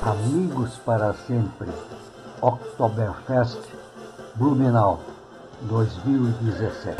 Amigos para Sempre, Oktoberfest, Blumenau, 2017.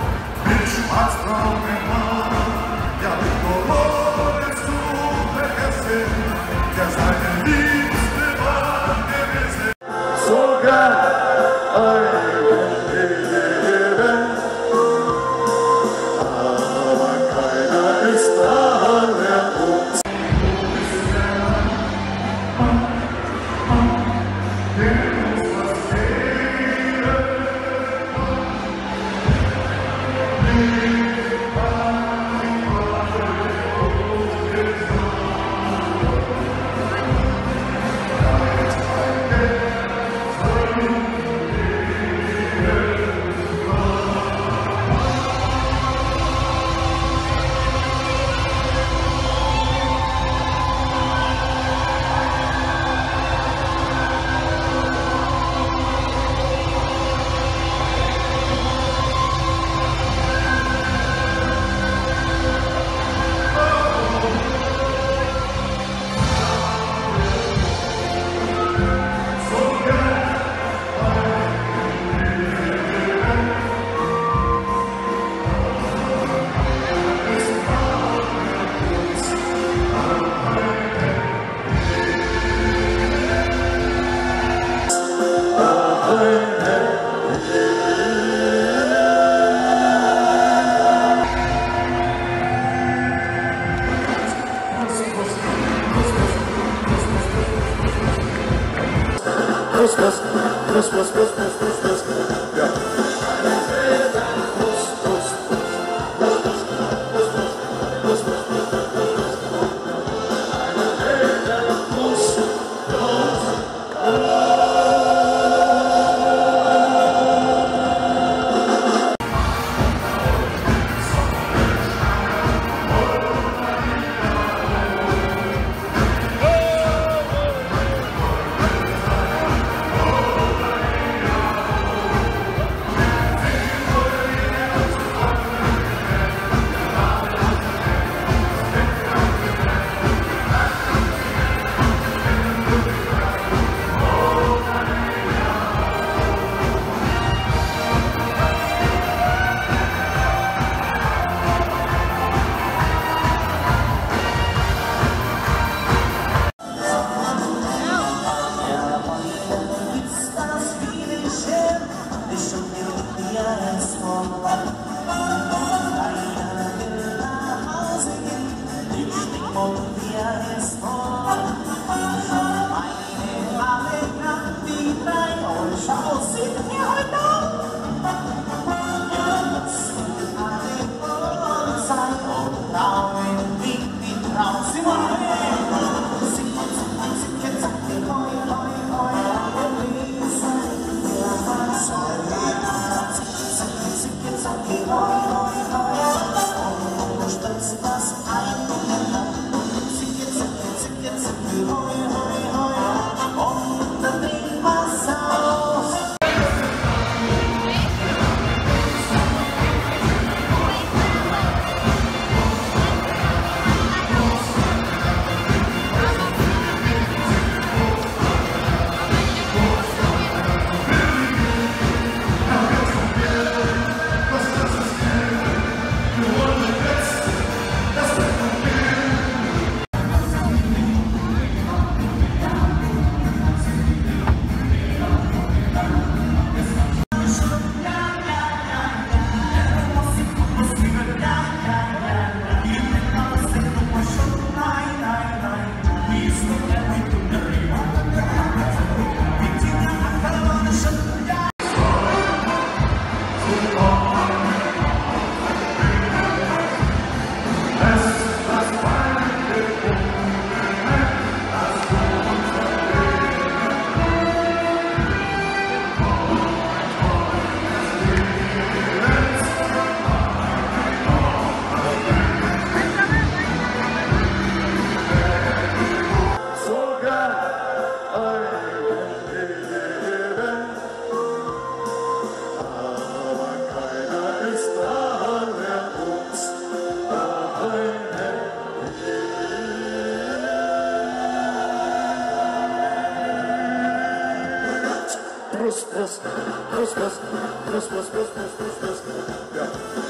Prost, Prost, Prost, Prost, Prost, Prost, Prost, Prost, Prost, Prost. Ja.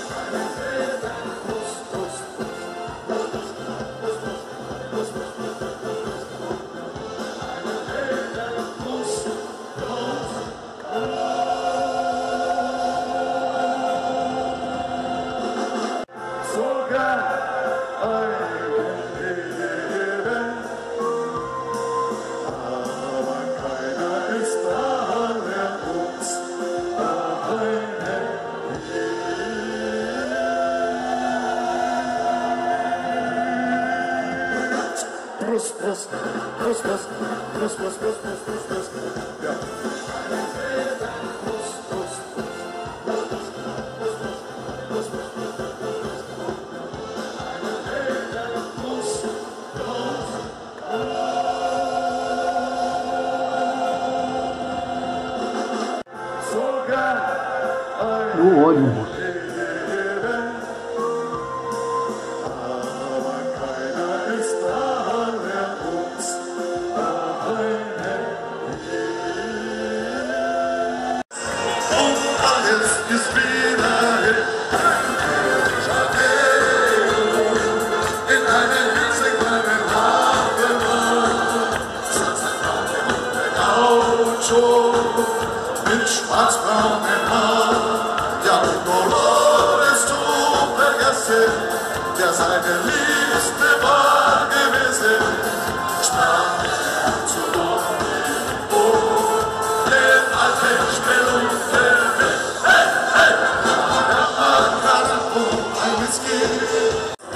Prost, Prost, Prost, Prost, Prost, Prost, Prost, Prost, Prost. Ja. No ônibus. Mit schwarzbraunen Haar, ja, Dolores du vergessen, der seine Liebste war gewesen, sprach zu den alten Spelunken, hey, hey, der Mann und ein Whisky.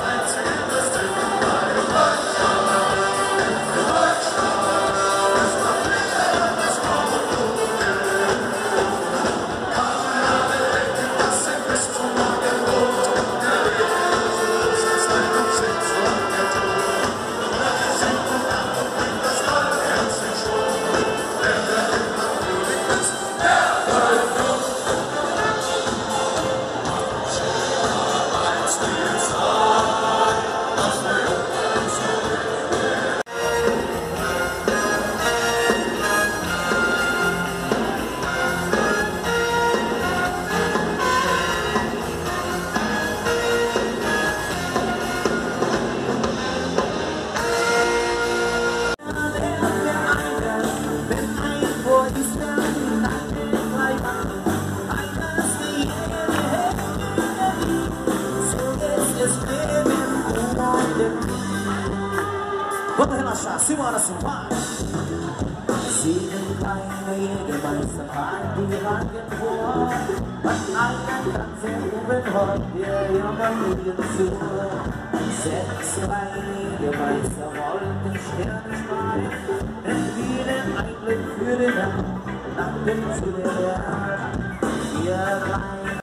Vamos relaxar, simbora, simbora. Sie sind eine Jägermeisterfahrt, die ragen vor. Was einen ganzen Uhren hat, der Jammermüden zu. 6 Jägermeister wollten Sterne schmalen, denn vielen ein Glück für den Herrn, nach dem Ziel der Herren. Ihr rein.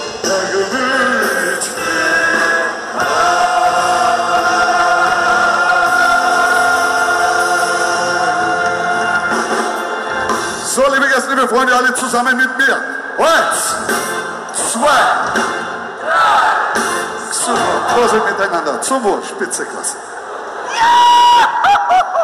So, liebe Gäste, liebe Freunde, alle zusammen mit mir. 1, 2, 3. Super, Prosit miteinander. Zum Wohl, Spitzeklasse. Ja!